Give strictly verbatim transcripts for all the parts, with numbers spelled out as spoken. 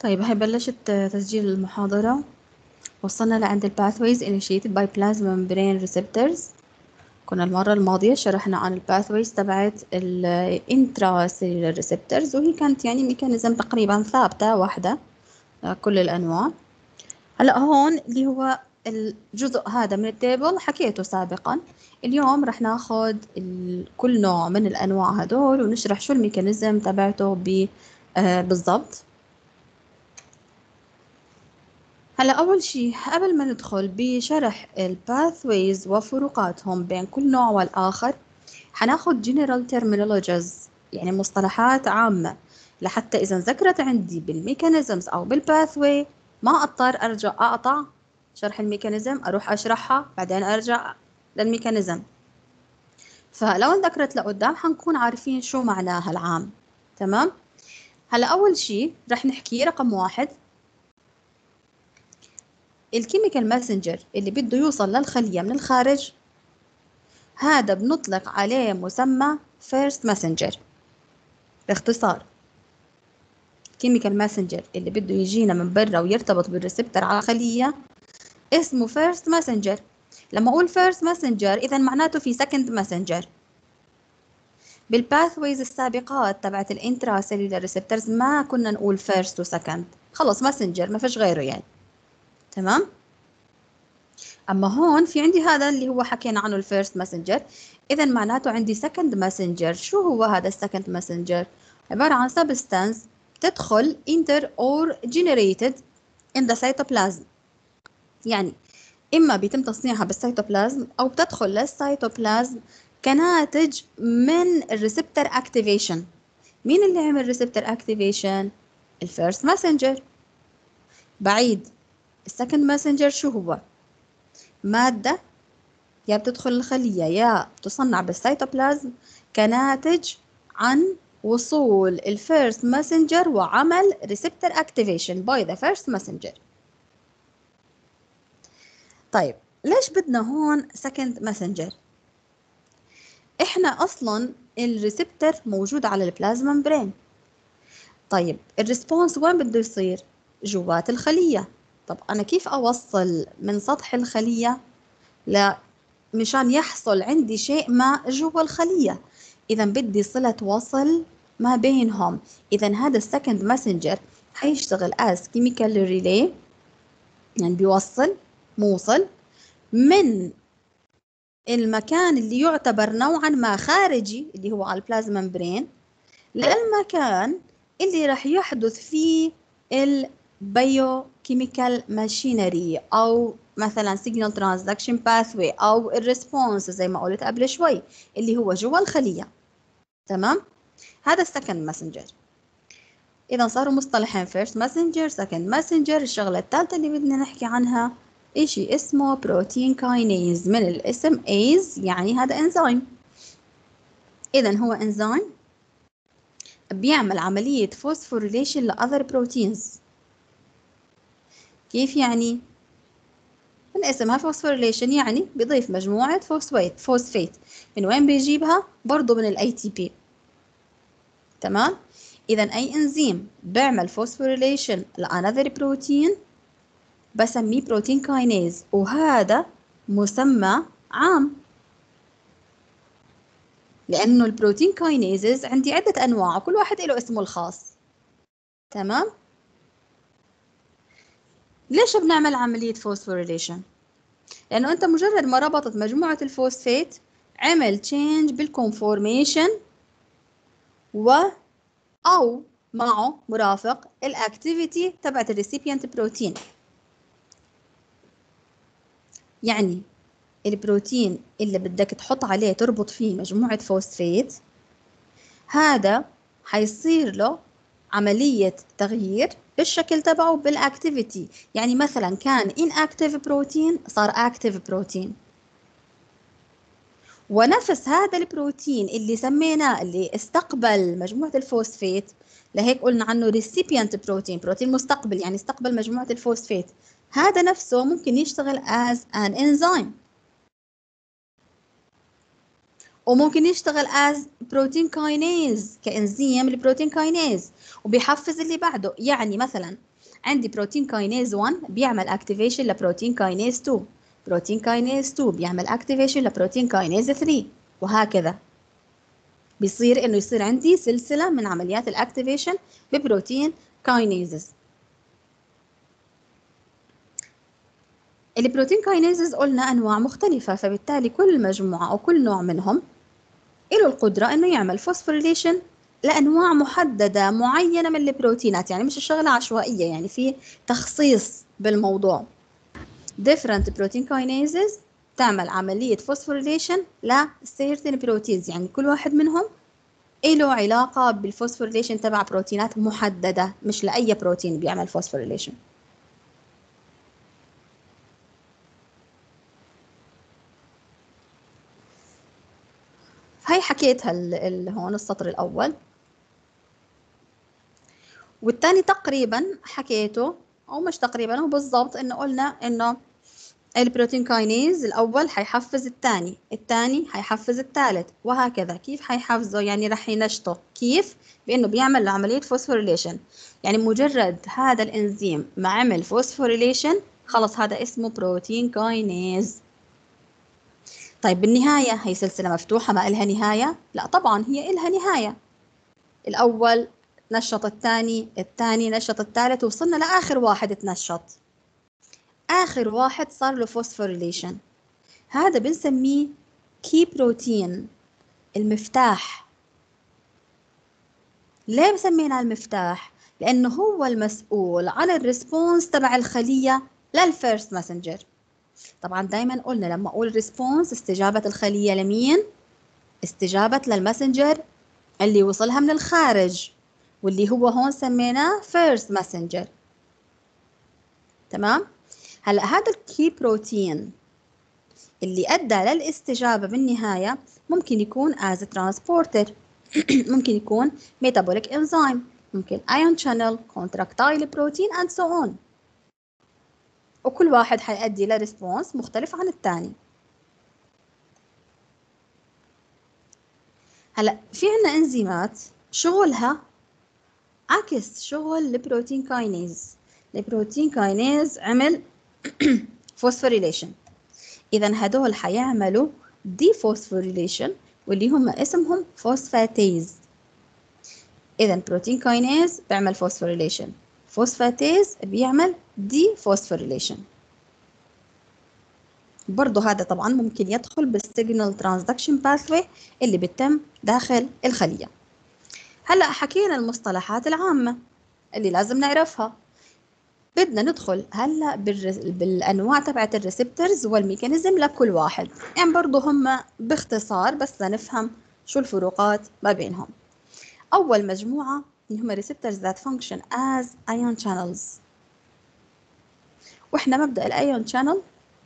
طيب هاي بلشت تسجيل المحاضرة. وصلنا لعند ال pathways initiated by plasma membrane receptors. كنا المرة الماضية شرحنا عن ال pathways تبعت ال intracellular receptors، وهي كانت يعني ميكانيزم تقريبا ثابتة واحدة كل الأنواع. هلأ هون اللي هو الجزء هذا من التيبل حكيته سابقا. اليوم رح ناخد كل نوع من الأنواع هدول ونشرح شو الميكانيزم تبعته بالضبط. هلا أول شي قبل ما ندخل بشرح الباثويز وفروقاتهم بين كل نوع والآخر، حناخد general terminologies يعني مصطلحات عامة، لحتى إذا ذكرت عندي بالميكانيزمز أو بالباثوي ما أضطر أرجع أقطع شرح الميكانيزم أروح أشرحها بعدين أرجع للميكانيزم. فلو انذكرت لقدام حنكون عارفين شو معناها العام. تمام. هلا أول شي رح نحكي رقم واحد، الكيميكال ماسنجر اللي بده يوصل للخلية من الخارج، هذا بنطلق عليه مسمى فيرست ماسنجر. باختصار الكيميكال ماسنجر اللي بده يجينا من برا ويرتبط بالريسبتر على الخلية اسمه فيرست ماسنجر. لما اقول فيرست ماسنجر اذا معناته في سكند ماسنجر. بالباثويز السابقات تبعت الانترا سيلولار ريسبترز ما كنا نقول فيرست وسكند، خلص ماسنجر ما فيش غيره يعني. تمام. أما هون في عندي هذا اللي هو حكينا عنه الفيرست ماسنجر، إذا معناته عندي سكند ماسنجر. شو هو هذا السكند ماسنجر؟ عبارة عن substance تدخل enter or generated in the cytoplasm، يعني إما بيتم تصنيعها بالسيتوبلازم أو بتدخل للسيتوبلازم كناتج من الريسبتر اكتيفيشن. مين اللي عمل ريسبتر اكتيفيشن؟ الفيرست ماسنجر. بعيد، السكند ماسنجر شو هو؟ مادة يا بتدخل الخلية يا بتصنع بالسيتوبلازم كناتج عن وصول الفيرست ماسنجر وعمل ريسبتر اكتيفيشن باي ذا فيرست ماسنجر. طيب ليش بدنا هون سكند ماسنجر؟ احنا اصلا الريسبتر موجود على البلازما ممبرين. طيب الريسبونس وين بده يصير؟ جوات الخلية. طب انا كيف اوصل من سطح الخلية ل مشان يحصل عندي شيء ما جوا الخلية؟ إذا بدي صلة وصل ما بينهم. إذا هذا السكند ماسنجر حيشتغل as chemical relay، يعني بيوصل موصل من المكان اللي يعتبر نوعا ما خارجي اللي هو على البلازما ممبرين للمكان اللي راح يحدث فيه البيوكيميكال ماشينري أو مثلا signal transduction pathway أو الريسبونس زي ما قلت قبل شوي اللي هو جوا الخلية. تمام. هذا السكند ماسنجر. إذا صاروا مصطلحين first messenger second messenger. الشغلة الثالثة اللي بدنا نحكي عنها إشي اسمه بروتين كاينيز، من الاسم ايز يعني هذا انزيم. إذا هو انزيم بيعمل عملية فوسفوريليشن لأذر بروتينز. كيف يعني؟ من اسمها فوسفوريليشن يعني بيضيف مجموعة فوسفيت فوسفيت. من وين بيجيبها؟ برضو من الاي تي بي. تمام. إذا أي إنزيم بيعمل فوسفوريليشن لأنذر بروتين بسميه بروتين كاينيز، وهذا مسمى عام لأنه البروتين كاينيزز عندي عدة أنواع وكل واحد له اسمه الخاص. تمام. ليش بنعمل عملية فوسفوريليشن؟ لأنه أنت مجرد ما ربطت مجموعة الفوسفات عمل تشينج بالكونفورميشن و أو معه مرافق الأكتيفيتي تبعت الريسيبيانت بروتين. يعني البروتين اللي بدك تحط عليه تربط فيه مجموعة فوسفات هذا حيصير له عملية تغيير بالشكل تبعه بالاكتيفيتي. يعني مثلا كان inactive بروتين صار active بروتين. ونفس هذا البروتين اللي سميناه اللي استقبل مجموعة الفوسفات لهيك قلنا عنه recipient بروتين، بروتين مستقبل يعني استقبل مجموعة الفوسفات، هذا نفسه ممكن يشتغل as an enzyme وممكن يشتغل as protein kinase كإنزيم البروتين كاينيز وبيحفز اللي بعده. يعني مثلا عندي بروتين كاينيز واحد بيعمل اكتيفيشن لبروتين كاينيز اثنين، بروتين كاينيز اثنين بيعمل اكتيفيشن لبروتين كاينيز ثلاثة، وهكذا بيصير انه يصير عندي سلسله من عمليات الاكتيفيشن ببروتين كاينيزز. البروتين كاينيزز قلنا انواع مختلفه، فبالتالي كل مجموعه او كل نوع منهم له القدره انه يعمل فوسفوريليشن لانواع محدده معينه من البروتينات، يعني مش الشغله عشوائيه، يعني في تخصيص بالموضوع. different protein kinases تعمل عمليه فوسفوريليشن ل certain proteins، يعني كل واحد منهم له علاقه بالفوسفوريليشن تبع بروتينات محدده، مش لاي بروتين بيعمل فوسفوريليشن. هاي حكيتها هون السطر الاول، والثاني تقريبا حكيته او مش تقريبا، هو بالضبط انه قلنا انه البروتين كاينيز الاول حيحفز الثاني، الثاني حيحفز الثالث، وهكذا. كيف حيحفزه؟ يعني رح ينشطه. كيف؟ بانه بيعمل عمليه فوسفوريليشن، يعني مجرد هذا الانزيم ما عمل فوسفوريليشن خلص هذا اسمه بروتين كاينيز. طيب بالنهايه هي سلسله مفتوحه ما إلها نهايه؟ لا طبعا هي إلها نهايه. الاول نشط الثاني، الثاني نشط الثالث، وصلنا لاخر واحد تنشط، اخر واحد صار له فوسفوريليشن. هذا بنسميه كي بروتين، المفتاح. ليه مسميناه المفتاح؟ لانه هو المسؤول عن الريسبونس تبع الخليه للفيرست ماسنجر. طبعا دائما قلنا لما اقول ريسبونس استجابه الخليه لمين؟ استجابه للماسنجر اللي وصلها من الخارج، واللي هو هون سميناه فيرست ماسنجر. تمام؟ هلا هذا الكي بروتين اللي ادى للاستجابه بالنهايه ممكن يكون as transporter ممكن يكون metabolic enzyme، ممكن ion channel، contractile protein and so on، وكل واحد حيؤدي لريسبونس مختلف عن الثاني. هلا في عنا انزيمات شغلها عكس شغل البروتين كاينيز. البروتين كاينيز عمل فوسفوريليشن، اذا هدول حيعملوا دي فوسفوريليشن واللي هم اسمهم فوسفاتيز. اذا بروتين كاينيز بيعمل فوسفوريليشن، فوسفاتيز بيعمل دي فوسفوريليشن. برضه هذا طبعا ممكن يدخل بالسيجنال ترانسدكشن باثوي اللي بتتم داخل الخليه. هلا حكينا المصطلحات العامه اللي لازم نعرفها، بدنا ندخل هلا بالانواع تبعت الريسبتورز والميكانيزم لكل واحد، يعني برضه هم باختصار بس لنفهم شو الفروقات ما بينهم. اول مجموعه اللي هم receptors that function as ion channels، واحنا مبدا الايون شانل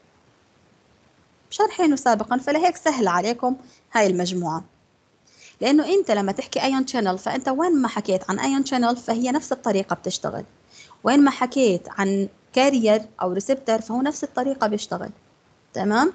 شارحينه سابقا، فلهيك سهل عليكم هاي المجموعه، لانه انت لما تحكي ايون شانل فانت وين ما حكيت عن ايون شانل فهي نفس الطريقه بتشتغل، وين ما حكيت عن كارير او ريسبتور فهو نفس الطريقه بيشتغل. تمام؟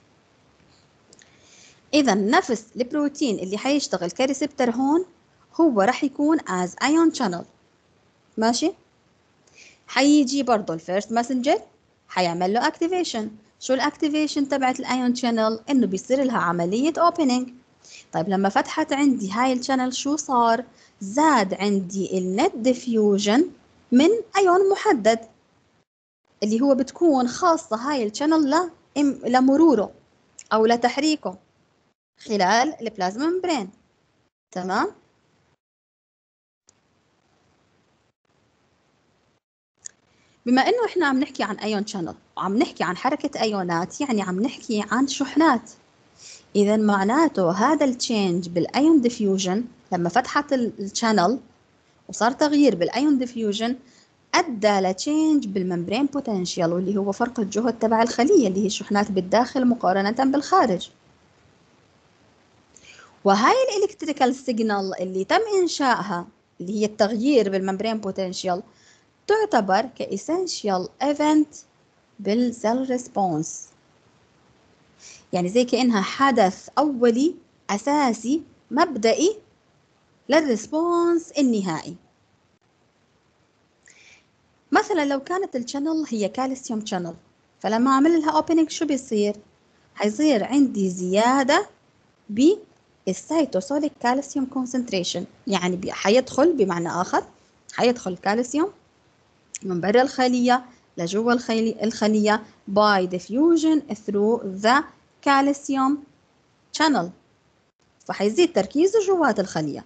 اذا نفس البروتين اللي حيشتغل كريسبتور هون هو راح يكون as ion channel. ماشي؟ حيجي برضه الفيرست ماسنجر حيعمل له اكتيفيشن. شو الاكتيفيشن تبعت الايون شانل؟ انه بيصير لها عمليه اوبننج. طيب لما فتحت عندي هاي الشانل شو صار؟ زاد عندي النت ديفيوجن من ايون محدد اللي هو بتكون خاصه هاي الشانل لمروره او لتحريكه خلال البلازما ممبرين. تمام؟ بما انه احنا عم نحكي عن ايون شانل وعم نحكي عن حركه ايونات، يعني عم نحكي عن شحنات، اذا معناته هذا التشينج بالايون ديفيوجن لما فتحت الشانل وصار تغيير بالايون ديفيوجن ادى لتشينج بالممبرين بوتنشال، واللي هو فرق الجهد تبع الخليه اللي هي الشحنات بالداخل مقارنه بالخارج. وهاي الالكتريكال سيجنال اللي تم انشائها اللي هي التغيير بالممبرين بوتنشال تعتبر كإسنشيال ايفنت بالسيل ريسبونس، يعني زي كأنها حدث أولي أساسي مبدئي للريسبونس النهائي. مثلا لو كانت الشانل هي كالسيوم شانل، فلما اعمل لها اوبننج شو بيصير؟ حيصير عندي زياده بالسيتوسوليك كالسيوم كونسنتريشن، يعني بي- حيدخل بمعنى اخر حيدخل كالسيوم من برا الخليه لجوا الخليه الخليه by diffusion through the calcium channel، فحيزيد تركيزه جوات الخليه.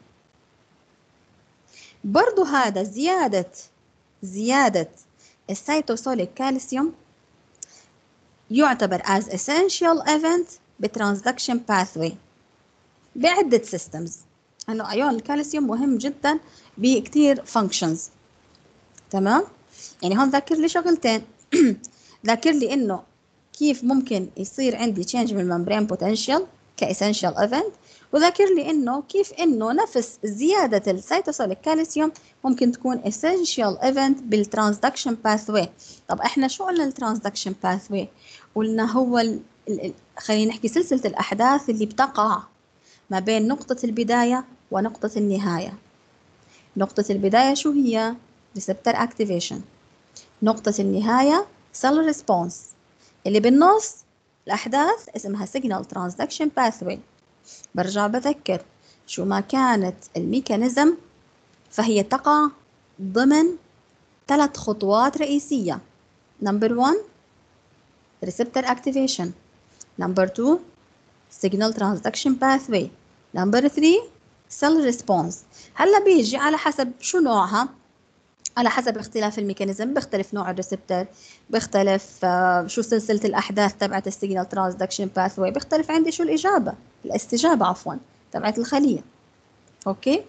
برضو هذا زياده زياده السيتوسوليك كالسيوم يعتبر as essential event بترانزكشن pathway بعدة systems، انه ايون الكالسيوم مهم جدا بكتير functions. تمام، يعني هون ذاكر لي شغلتين ذاكر لي انه كيف ممكن يصير عندي change بالممبرين potential كاسينشال ايفنت، وذاكر لي انه كيف انه نفس زياده السيتوسوليك كالسيوم ممكن تكون essential event بالترانزكشن باثوي. طب احنا شو قلنا الترانزكشن باثوي؟ قلنا هو ال... ال... خلينا نحكي سلسله الاحداث اللي بتقع ما بين نقطه البدايه ونقطه النهايه. نقطه البدايه شو هي؟ receptor activation. نقطه النهايه cell response. اللي بالنص الأحداث اسمها signal transduction pathway. برجع بذكر شو ما كانت الميكانيزم فهي تقع ضمن ثلاث خطوات رئيسية. number one receptor activation. number two signal transduction pathway. number three cell response. هلا بيجي على حسب شو نوعها، على حسب اختلاف الميكانيزم بيختلف نوع الريسبتر، بيختلف شو سلسلة الأحداث تبعت السيجنال ترانزدكشن باثوي، بيختلف عندي شو الإجابة الاستجابة عفوا تبعت الخلية. أوكي،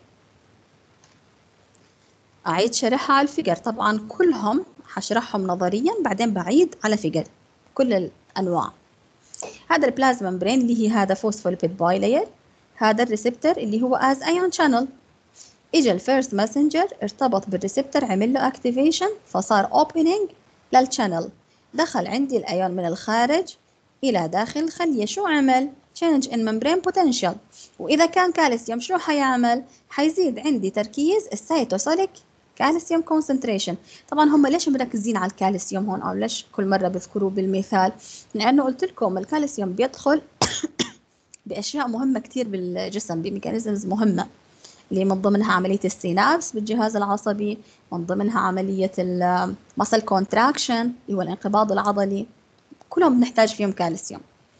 أعيد شرحها على الفيجر. طبعا كلهم حشرحهم نظريا بعدين بعيد على فيجر كل الأنواع. هذا البلازما ممبرين اللي هي هذا فوسفوليبيد باي لاير، هذا الريسبتر اللي هو از ايون شانل. اجى الفيرست ماسنجر ارتبط بالريسبتر عمل له اكتيفيشن فصار اوبننج للشانل، دخل عندي الايون من الخارج الى داخل الخليه. شو عمل؟ change in membrane potential. واذا كان كالسيوم شو حيعمل؟ حيزيد عندي تركيز السيتوسوليك كالسيوم كونسنتريشن. طبعا هم ليش مركزين على الكالسيوم هون او ليش كل مره بذكروه بالمثال؟ لانه قلت لكم الكالسيوم بيدخل باشياء مهمه كثير بالجسم بميكانيزمز مهمه، اللي من ضمنها عملية السينابس بالجهاز العصبي، من ضمنها عملية المسل كونتراكشن اللي هو الانقباض العضلي، كلهم بنحتاج فيهم كالسيوم.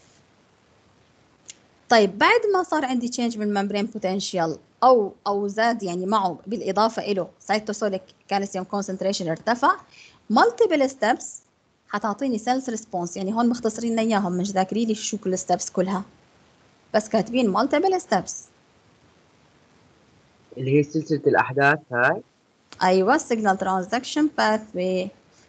طيب بعد ما صار عندي تشينج بالممبرين بوتنشال او او زاد يعني معه بالاضافه له سيتوسوليك كالسيوم كونسنتريشن ارتفع، مالتيبل ستيبس حتعطيني سيلز ريسبونس. يعني هون مختصرين لنا اياهم مش ذاكرين لي شو كل الستبس كلها، بس كاتبين مالتيبل ستيبس اللي هي سلسلة الأحداث هاي. ايوه signal transduction pathway.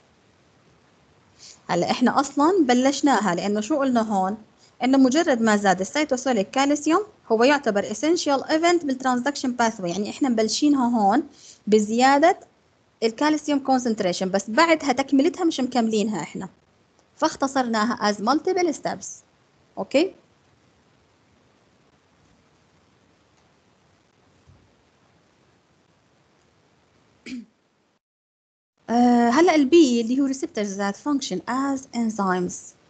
هلا احنا اصلا بلشناها لانه شو قلنا هون؟ انه مجرد ما زاد السيتوسوليك كالسيوم هو يعتبر essential event بالترانزكشن باثوي، يعني احنا مبلشينها هون بزياده الكالسيوم كونسنتريشن، بس بعدها تكملتها مش مكملينها احنا، فاختصرناها as multiple steps. اوكي، آه هلا البي اللي هو receptors that function as enzymes،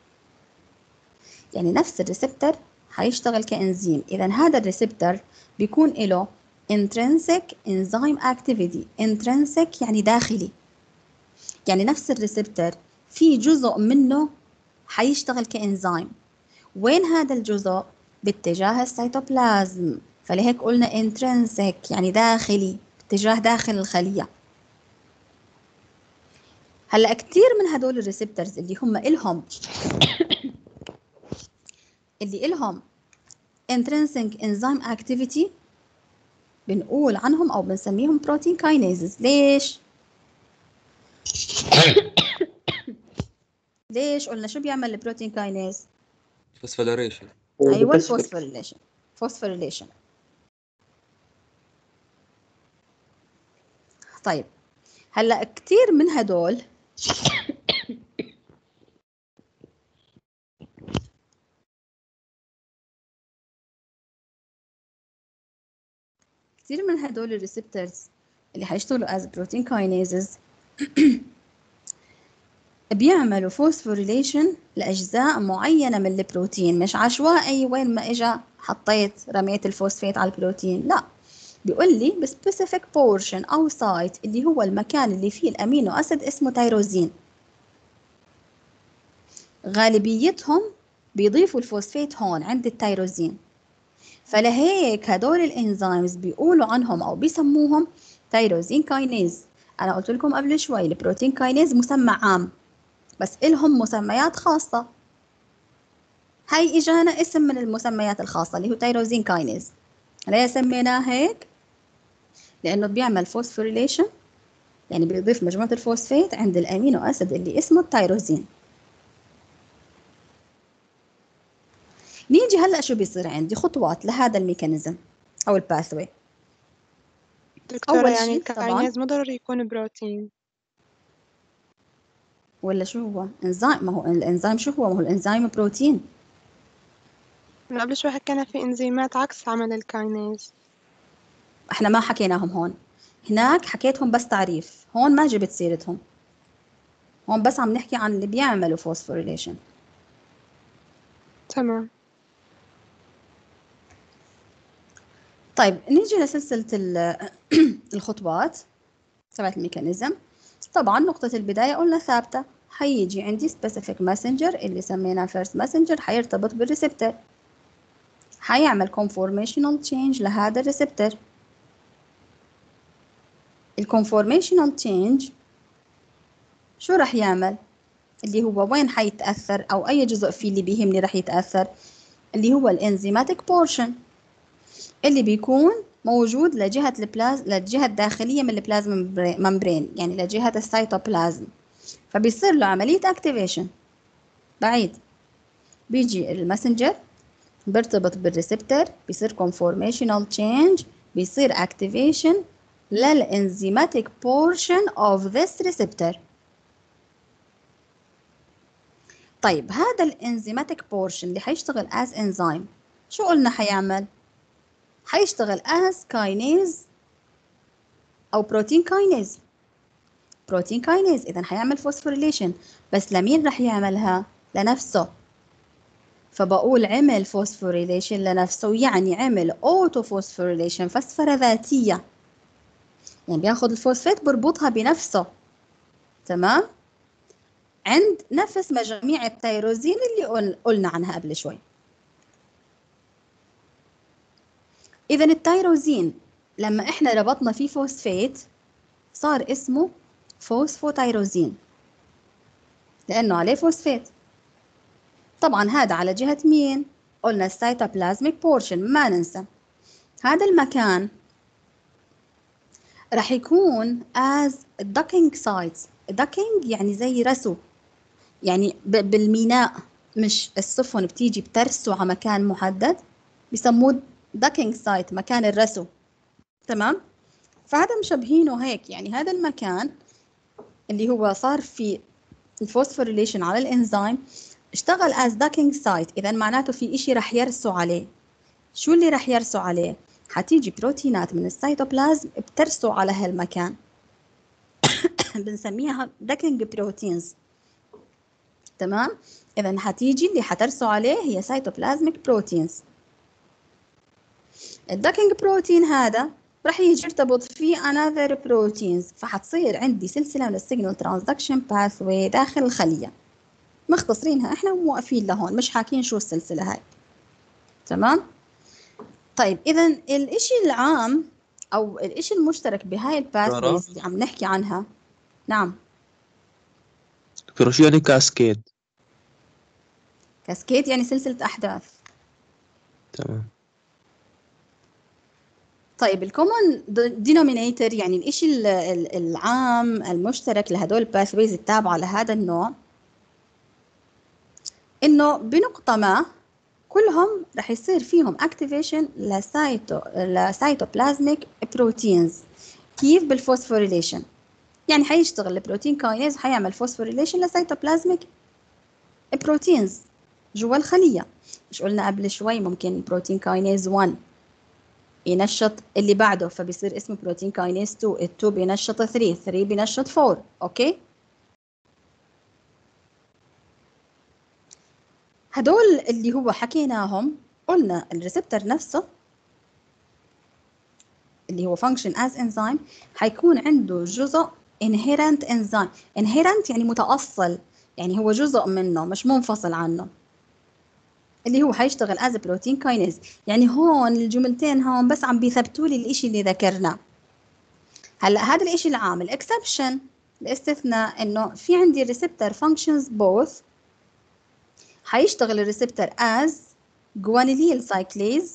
يعني نفس الريسبتر حيشتغل كإنزيم. إذا هذا الريسبتر بيكون له intrinsic enzyme activity. intrinsic يعني داخلي، يعني نفس الريسبتر في جزء منه حيشتغل كإنزيم. وين هذا الجزء؟ باتجاه السيتوبلازم، فلهيك قلنا intrinsic يعني داخلي باتجاه داخل الخلية. هلا كثير من هدول الريسبترز اللي هم إلهم اللي إلهم intrinsic enzyme activity بنقول عنهم او بنسميهم بروتين كاينيزز. ليش؟ ليش قلنا شو بيعمل البروتين كاينيز؟ فوسفوريليشن. ايوه الفوسفوريليشن. فوسفوريليشن. طيب هلا كثير من هدول كثير من هدول الريسبتورز اللي حيشتغلوا از بروتين كاينيزز بيعملوا فوسفوريليشن لأجزاء معينة من البروتين، مش عشوائي وين ما إجا حطيت رميت الفوسفات على البروتين، لا، بيقول لي بسبيسيفيك بورشن أو سايت اللي هو المكان اللي فيه الأمينو أسيد اسمه تيروزين. غالبيتهم بيضيفوا الفوسفات هون عند التيروزين، فلهيك هدول الانزيمز بيقولوا عنهم او بيسموهم تيروزين كاينيز. انا قلت لكم قبل شوي البروتين كاينيز مسمى عام، بس إلهم مسميات خاصة. هاي اجانا اسم من المسميات الخاصة اللي هو تيروزين كاينيز. ليه سميناه هيك؟ لانه بيعمل فوسفوريليشن، يعني بيضيف مجموعة الفوسفات عند الامينو اسيد اللي اسمه التيروزين. نيجي هلا شو بيصير عندي خطوات لهذا الميكانيزم او الباثوي. دكتورة اول يعني شيء طبعا، الكاينيز مو ضروري يكون بروتين. ولا شو هو انزيم؟ ما هو الانزيم شو هو؟ ما هو الانزيم بروتين. من قبل شوي حكينا في انزيمات عكس عمل الكاينيز. احنا ما حكيناهم هون، هناك حكيتهم بس تعريف، هون ما جبت سيرتهم، هون بس عم نحكي عن اللي بيعملوا فوسفوريليشن. تمام. طيب نيجي لسلسلة الخطوات تبعت الميكانيزم. طبعا نقطة البداية قلنا ثابتة، حيجي عندي specific messenger اللي سميناه first messenger، حيرتبط بالريسبتر، حيعمل conformational change لهذا الريسبتر. الconformational change شو رح يعمل؟ اللي هو وين حيتأثر أو أي جزء فيه اللي بيهمني رح يتأثر؟ اللي هو الانزيماتيك بورشن اللي بيكون موجود لجهة البلاز للجهة الداخلية من البلازما ممبرين، يعني لجهة السيتوبلازم، فبيصير له عملية اكتيفيشن. بعيد بيجي الماسنجر بيرتبط بالريسبتر، بيصير conformational change، بيصير activation للانزيماتيك portion of this receptor. طيب هذا الانزيماتيك portion اللي حيشتغل as enzyme شو قلنا حيعمل؟ حيشتغل as kinase أو بروتين كاينيز. بروتين كاينيز إذا حيعمل فوسفوريليشن، بس لمين رح يعملها؟ لنفسه. فبقول عمل فوسفوريليشن لنفسه، يعني عمل أوتو فوسفوريليشن، فسفرة ذاتية، يعني بياخد الفوسفات بربطها بنفسه، تمام؟ عند نفس مجاميع التيروزين اللي قلنا عنها قبل شوي. إذا التيروزين لما إحنا ربطنا فيه فوسفات صار اسمه فوسفوتيروزين لأنه عليه فوسفات. طبعا هذا على جهة مين؟ قلنا السيتوبلازميك بورشن، ما ننسى هذا المكان رح يكون as docking sites. docking يعني زي رسو، يعني بالميناء، مش السفن بتيجي بترسو على مكان محدد، بيسموه docking site، مكان الرسو، تمام؟ فهذا مشبهينه هيك، يعني هذا المكان اللي هو صار في الفوسفوريليشن على الانزيم اشتغل as docking site، إذا معناته في إشي رح يرسو عليه. شو اللي رح يرسو عليه؟ حتيجي بروتينات من السيتوبلازم بترسو على هالمكان بنسميها docking proteins، تمام؟ إذا حتيجي اللي حترسو عليه هي cytoplasmic proteins. الدوكينج بروتين هذا رح يجي يرتبط فيه another proteins، فحتصير عندي سلسلة من السيجنال ترانزكشن باثوي داخل الخلية، مختصرينها احنا وموقفين لهون، مش حاكين شو السلسلة هاي، تمام؟ طيب إذا الإشي العام أو الإشي المشترك بهاي الباثويز اللي عم نحكي عنها، نعم دكتورة شو يعني كاسكيد؟ كاسكيد يعني سلسلة أحداث. تمام. طيب الكومن دينومينيتور يعني الإشي العام المشترك لهدول الباثويز التابعة لهذا النوع، إنه بنقطة ما كلهم رح يصير فيهم اكتيفيشن لسايتو لسايتوبلازميك بروتينز. كيف؟ بالفوسفوريليشن، يعني حيشتغل البروتين كاينيز حيعمل فوسفوريليشن لسايتوبلازميك بروتينز جوا الخلية. مش قلنا قبل شوي ممكن بروتين كاينيز واحد ينشط اللي بعده فبيصير اسمه بروتين كاينيز اثنين، ال اثنين بينشط ثلاثة، ثلاثة بينشط أربعة، اوكي؟ هدول اللي هو حكيناهم، قلنا الريسبتر نفسه اللي هو function as enzyme حيكون عنده جزء inherent enzyme. inherent يعني متأصل، يعني هو جزء منه مش منفصل عنه، اللي هو حيشتغل as protein kinase. يعني هون الجملتين هون بس عم بيثبتوا لي الإشي اللي ذكرناه. هلا هذا الإشي العام exception، الاستثناء إنه في عندي receptor functions both. حيشتغل الريسبتر as guanylyl cyclase،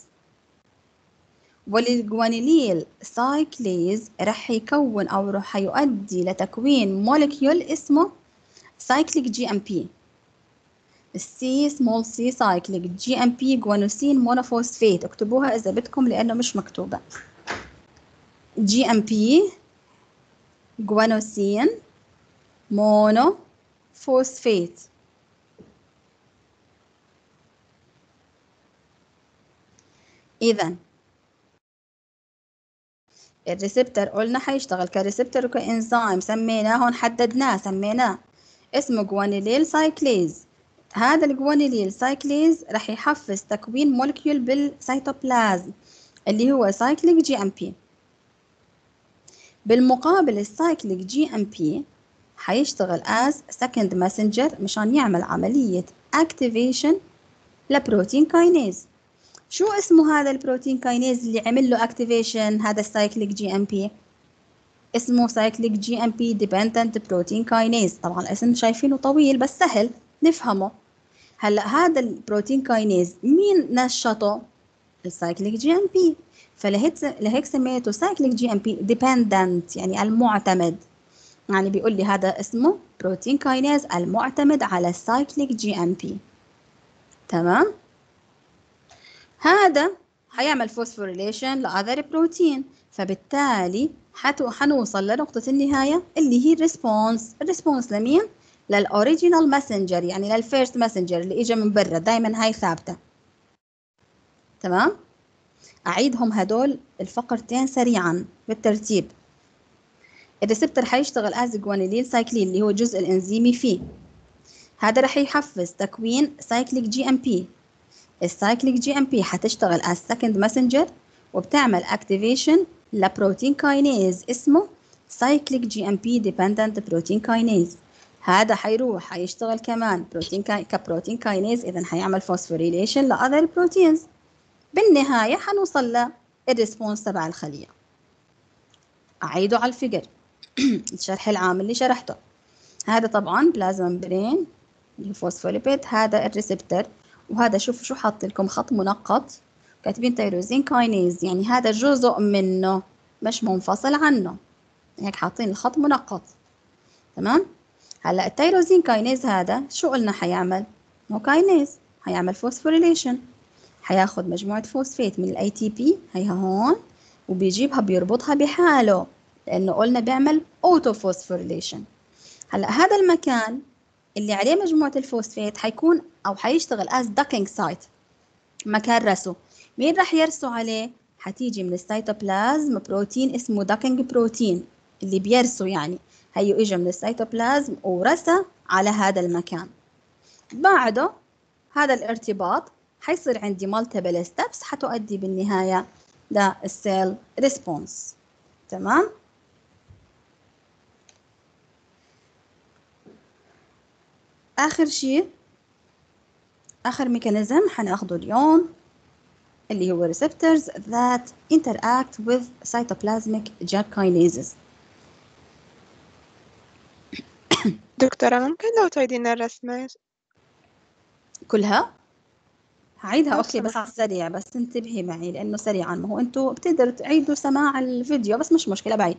والجوانيليل سايكليز رح يكون أو رح يؤدي لتكوين مولكيول اسمه سايكليك جي ام بي، السي سمول سي سايكليك جي ام بي جوانوسين مونوفوسفيت. اكتبوها إذا بدكم لأنه مش مكتوبة. جي ام بي جوانوسين مونوفوسفيت. إذا الريسبتر قلنا حيشتغل كريسبتر وكإنزيم، سميناه حددناه سميناه اسمه جوانيليل سايكليز. هذا الجوانيليل سايكليز رح يحفز تكوين مولكيول بالسيتوبلازم اللي هو سايكليك جي ام بي. بالمقابل السايكليك جي ام بي حيشتغل as second messenger مشان يعمل عملية activation لبروتين كاينيز. شو اسمه هذا البروتين كاينيز اللي عمل له activation هذا السايكليك جي ام بي؟ اسمه سايكليك جي ام بي ديبندنت بروتين كاينيز. طبعا الاسم شايفينه طويل بس سهل نفهمه. هلا هذا البروتين كاينيز مين نشطه؟ السايكليك جي ام بي، فلهيك لهيك سميته سايكليك جي ام بي ديبندنت يعني المعتمد. يعني بيقول لي هذا اسمه بروتين كاينيز المعتمد على السايكليك جي ام بي. تمام؟ هذا حيعمل فوسفوريليشن لأذر بروتين، فبالتالي حتو حنوصل لنقطة النهاية اللي هي الريسبونس. الريسبونس لمين؟ للأوريجينال ماسنجر، يعني للفيرست ماسنجر اللي إجا من برا، دايما هاي ثابتة. تمام؟ أعيدهم هدول الفقرتين سريعا بالترتيب. الريسبتر حيشتغل از جوانيليل سايكلين اللي هو الجزء الإنزيمي فيه. هذا رح يحفز تكوين سايكليك جي ام بي. السايكليك جي ام بي حتشتغل as second messenger وبتعمل activation لبروتين كاينيز اسمه سايكليك جي ام بي ديبندنت بروتين كاينيز. هذا حيروح حيشتغل كمان بروتين كاي... كبروتين كاينيز، اذا حيعمل فوسفوريليشن لاذر بروتينز. بالنهايه حنوصل للريسبونس تبع الخليه. اعيده على الفيجر الشرح العام اللي شرحته. هذا طبعا بلازما ممبرين اللي هو فوسفوليبيد، هذا الريسبتر، وهذا شوفوا شو حاط لكم خط منقط كاتبين تيروزين كاينيز، يعني هذا جزء منه مش منفصل عنه، هيك حاطين الخط منقط. تمام؟ هلا التيروزين كاينيز هذا شو قلنا حيعمل؟ هو كاينيز حيعمل فوسفوريليشن، حياخد مجموعة فوسفات من الاي تي بي هيها هون وبيجيبها بيربطها بحاله، لانه قلنا بيعمل اوتو فوسفوريليشن. هلا هذا المكان اللي عليه مجموعة الفوسفات حيكون أو حيشتغل as docking site، مكان رسو. مين راح يرسو عليه؟ حتيجي من السيتوبلازم بروتين اسمه docking بروتين اللي بيرسو، يعني هيو إجا من السيتوبلازم ورسى على هذا المكان. بعده هذا الارتباط حيصير عندي multiple steps حتؤدي بالنهاية للسيل ريسبونس. تمام؟ آخر شيء آخر ميكانيزم حناخده اليوم اللي هو receptors that interact with cytoplasmic JAK kinases. دكتورة ممكن لو تعيدينا الرسمة؟ كلها هعيدها لو أوكي بس سمحت. على السريع، بس انتبهي معي لأنه سريعا، ما هو أنتوا بتقدروا تعيدوا سماع الفيديو بس مش مشكلة. بعيد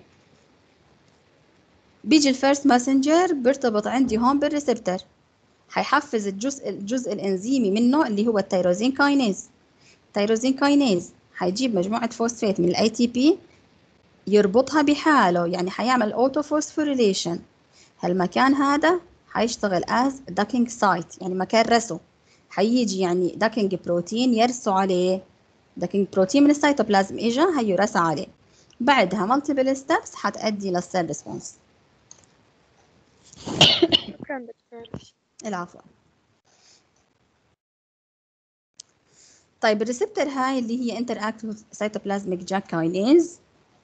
بيجي الفيرست ماسنجر بيرتبط عندي هون بالريسبتر، حيحفز الجزء الجزء الإنزيمي منه اللي هو التيروزين كاينيز. التيروزين كاينيز حيجيب مجموعة فوسفات من الاي تي بي يربطها بحاله، يعني حيعمل اوتو فوسفوريليشن. هالمكان هذا حيشتغل as docking site يعني مكان رسو، حيجي يعني docking بروتين يرسو عليه. docking بروتين من السيتوبلازم اجا هيو رسى عليه. بعدها multiple steps حتأدي للسيل ريسبونس. شكرا دكتورة. العفو. طيب الريسبتور هاي اللي هي انتراكتيف سيتوبلازميك جاك كاينيز،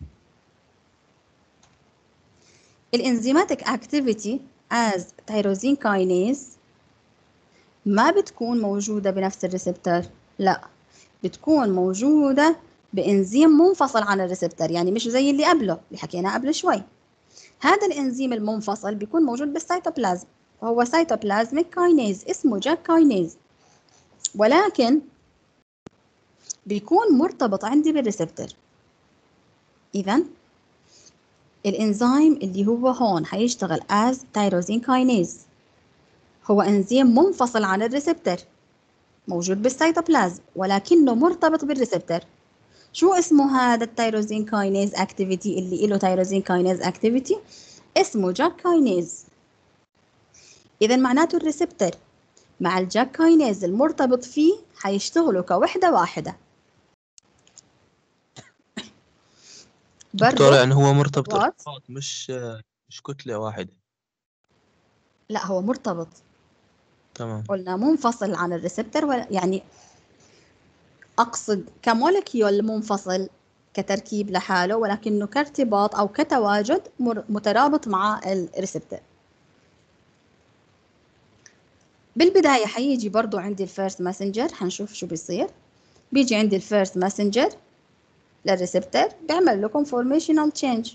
الانزيماتيك اكتيفيتي از تيروزين كاينيز ما بتكون موجودة بنفس الريسبتور، لا بتكون موجودة بإنزيم منفصل عن الريسبتور، يعني مش زي اللي قبله اللي حكيناه قبل شوي. هذا الإنزيم المنفصل بيكون موجود بالسيتوبلازم وهو سيتوبلازميك كاينيز اسمه جاك كاينيز، ولكن بيكون مرتبط عندي بالريسبتور. إذا الإنزيم اللي هو هون حيشتغل as tyrosine kinase هو إنزيم منفصل عن الريسبتور موجود بالسيتوبلازم ولكنه مرتبط بالريسبتور. شو اسمه هذا التيروزين كاينيز اكتيفيتي اللي له تيروزين كاينيز اكتيفيتي؟ اسمه جاك كاينيز. إذا معناته الريسبتور مع الجاك كاينيز المرتبط فيه حيشتغلوا كوحدة واحدة. دكتورة يعني هو مرتبط What؟ ارتباط مش مش كتلة واحدة. لا هو مرتبط، تمام. قلنا منفصل عن الريسبتور، يعني أقصد كمولكيول منفصل كتركيب لحاله، ولكنه كارتباط أو كتواجد مترابط مع الريسبتور. بالبداية حيجي برضو عندي الفيرست ماسنجر، حنشوف شو بيصير. بيجي عندي الفيرست ماسنجر للريسبتور بيعمل له conformational change.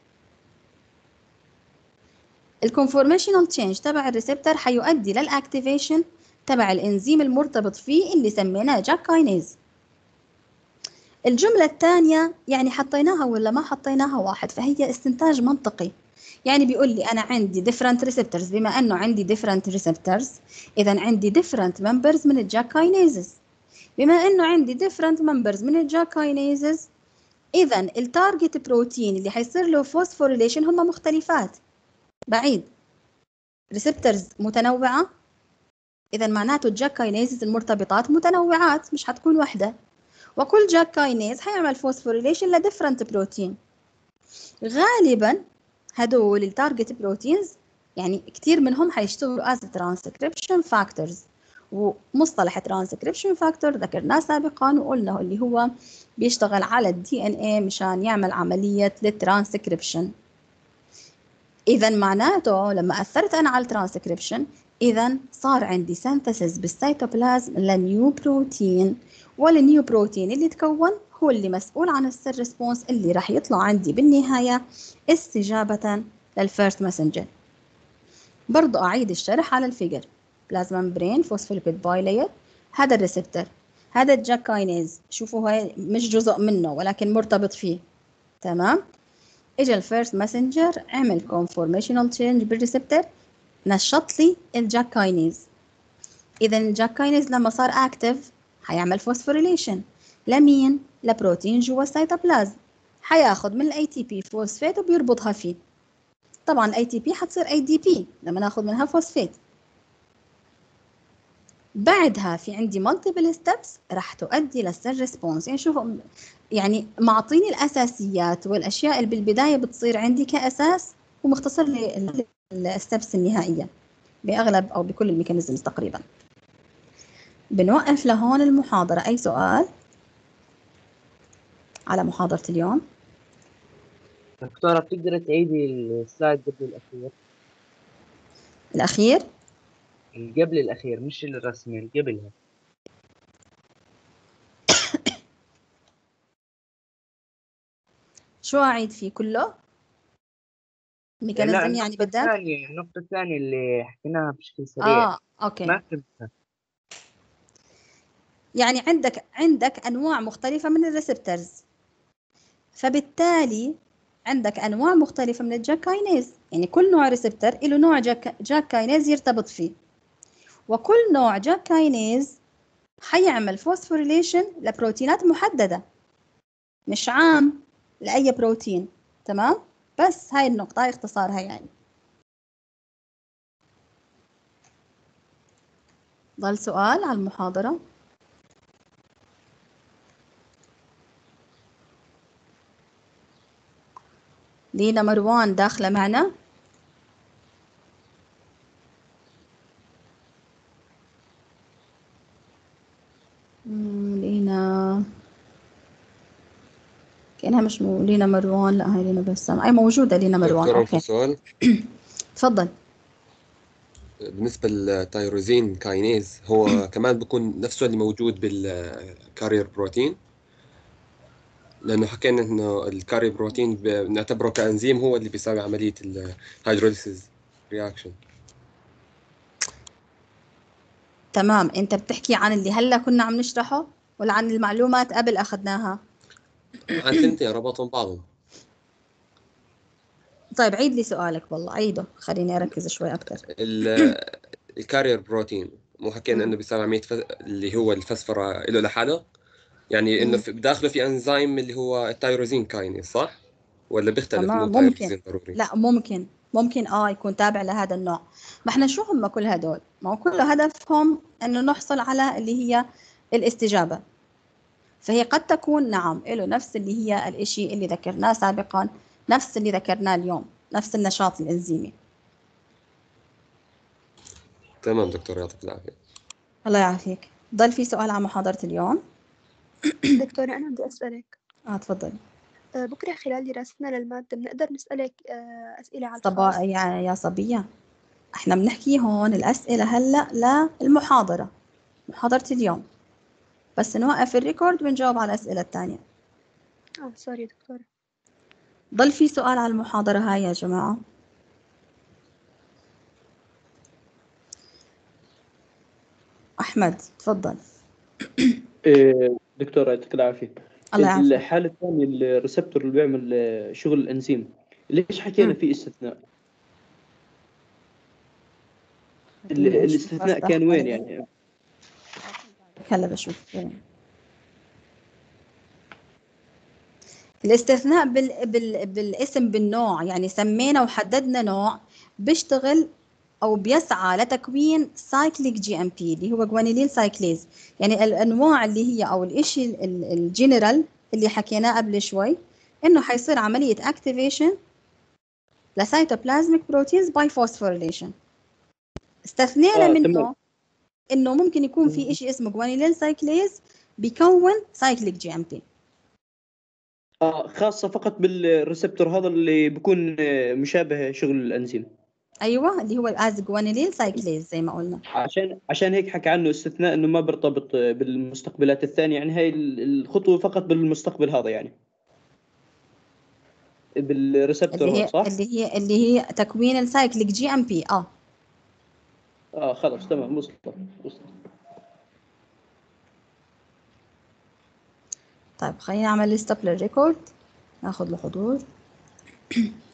الكونفورميشنال تشينج تبع الريسبتور حيؤدي للاكتيفيشن تبع الانزيم المرتبط فيه اللي سميناه جاك كاينيز. الجملة الثانية يعني حطيناها ولا ما حطيناها واحد، فهي استنتاج منطقي. يعني بيقول لي أنا عندي different receptors، بما أنه عندي different receptors إذا عندي different members من الجاك كاينيزز. بما أنه عندي different members من الجاك كاينيزز إذا التارجت بروتين اللي حيصير له فوسفوريليشن هم مختلفات. بعيد ريسبتورز متنوعة، إذا معناته الجاك كاينيزز المرتبطات متنوعات مش حتكون واحدة، وكل جاك كاينيز حيعمل فوسفوريليشن لديفرنت بروتين. غالبا هدول التارجت بروتينز يعني كتير منهم حيشتغلوا as transcription factors، ومصطلح transcription factor ذكرناه سابقا وقلنا اللي هو بيشتغل على الدي ان اي مشان يعمل عملية للترانسكريبشن. إذا معناته لما أثرت أنا على الترانسكريبشن إذا صار عندي سينثيسيس بالسيتوبلازم لنيو بروتين، والنيو بروتين اللي تكون هو اللي مسؤول عن السيل ريسبونس اللي راح يطلع عندي بالنهاية استجابة للفيرست ماسنجر. برضو أعيد الشرح على الفيجر. بلازما ممبرين فوسفوليبيد بايلير، هذا الريسبتور، هذا الجاك كاينيز، شوفوا هاي مش جزء منه ولكن مرتبط فيه. تمام. اجى الفيرست ماسنجر عمل كونفورميشنال تشينج بالريسبتور، نشط لي الجاك كاينيز. اذا الجاك كاينيز لما صار اكتف حيعمل فوسفوريليشن لمين؟ لبروتين جوا السيتوبلازم، حياخد من الاي تي بي فوسفات وبيربطها فيه. طبعا الاي تي بي حتصير اي دي بي لما ناخد منها فوسفات. بعدها في عندي مالتيبل ستيبس راح تؤدي للسيل ريسبونس. يعني شوفوا يعني معطيني الاساسيات والاشياء اللي بالبدايه بتصير عندي كاساس ومختصر لي الستبس النهائيه باغلب او بكل الميكانيزمز تقريبا. بنوقف لهون المحاضره. اي سؤال على محاضره اليوم؟ دكتورة بتقدر تعيدي السلايد قبل الأخير؟ الاخير اللي قبل الأخير مش الرسمي، اللي قبلها. شو اعيد فيه كله؟ لا، ميكانيزم يعني النقطة بدك؟ الثانية النقطة الثانية اللي حكيناها بشكل سريع اه اوكي. ما فهمتها. يعني عندك عندك انواع مختلفه من الريسبتورز، فبالتالي عندك انواع مختلفه من الجاك كاينيز، يعني كل نوع ريسبتور له نوع جاك, جاك كاينيز يرتبط فيه، وكل نوع جاك كاينيز حيعمل فوسفوريليشن لبروتينات محدده مش عام لاي بروتين. تمام. بس هاي النقطه هاي اختصارها. يعني ضل سؤال على المحاضره؟ لينا مروان داخله معنا؟ لينا كأنها مش مو... لينا مروان، لا هاي لينا بسام، أي موجودة لينا مروان. دكتورة أوكي في سؤال تفضل. بالنسبة للتايروزين كاينيز، هو كمان بيكون نفسه اللي موجود بالكارير بروتين؟ لأنه حكينا إنه الكارير بروتين بنعتبره كأنزيم هو اللي بيساوي عملية الهيدروليسيس رياكشن. تمام، أنت بتحكي عن اللي هلا كنا عم نشرحه ولا عن المعلومات قبل أخذناها؟ عن ثنتين ربطهم بعضهم. طيب عيد لي سؤالك، والله عيده خليني أركز شوي أكتر. الكارير بروتين مو حكينا إنه بيساوي عملية ف... اللي هو الفسفرة له لحاله، يعني إنه في... بداخله في أنزيم اللي هو التايروزين كاينيز، صح؟ ولا بيختلف مو تمام ممكن، تايروزين ضروري؟ لا ممكن ممكن اه يكون تابع لهذا النوع. ما احنا شو هم كل هدول؟ ما هو كل هدفهم انه نحصل على اللي هي الاستجابة، فهي قد تكون نعم له نفس اللي هي الاشي اللي ذكرناه سابقا، نفس اللي ذكرناه اليوم، نفس النشاط الانزيمي. تمام دكتور، يعطيك العافية. الله يعافيك. ضل في سؤال عن محاضرة اليوم؟ دكتورة أنا بدي أسألك، اه تفضلي. آه، بكرة خلال دراستنا للمادة بنقدر نسألك آه، أسئلة على صبا الخاص؟ يا يا صبية، احنا بنحكي هون الأسئلة هلا للمحاضرة، محاضرة اليوم، بس نوقف الريكورد ونجاوب على الأسئلة الثانية. اه سوري دكتورة. ضل في سؤال على المحاضرة هاي يا جماعة؟ أحمد تفضل. إيه، دكتور يعطيك العافية. الله يعافيك. الحالة الثانية الريسبتور اللي بيعمل آه، شغل الأنزيم، ليش حكينا مم. فيه استثناء؟ ال- خليني أشوف الاستثناء أفتح كان وين عليه. يعني؟ هلا بشوف وين الاستثناء بال... بال... بالاسم بالنوع، يعني سمينا وحددنا نوع بيشتغل او بيسعى لتكوين سايكليك جي ام بي اللي هو جوانيلين سايكليز، يعني الانواع اللي هي او الاشي الجنرال اللي حكيناه قبل شوي، انه حيصير عمليه اكتيفيشن لسيتوبلازميك بروتينز باي فوسفوريليشن. استثنينا اه تمام. منه انه ممكن يكون في اشي اسمه جوانيلين سايكليز بيكون سايكليك جي ام بي. اه خاصة فقط بالريسبتور هذا اللي بيكون آه، مشابه شغل الأنزيم. ايوه اللي هو از جوانيلين سايكليز زي ما قلنا. عشان عشان هيك حكى عنه استثناء، انه ما بيرتبط آه، بالمستقبلات الثانية، يعني هاي ال- الخطوة فقط بالمستقبل هذا يعني بالريسبتور اللي هذا، هي صح؟ اللي هي اللي هي تكوين السايكليك جي ام بي. اه اه خلاص تمام، وصلت وصلت. طيب خلينا نعمل ستوب للريكورد، ناخذ له حضور.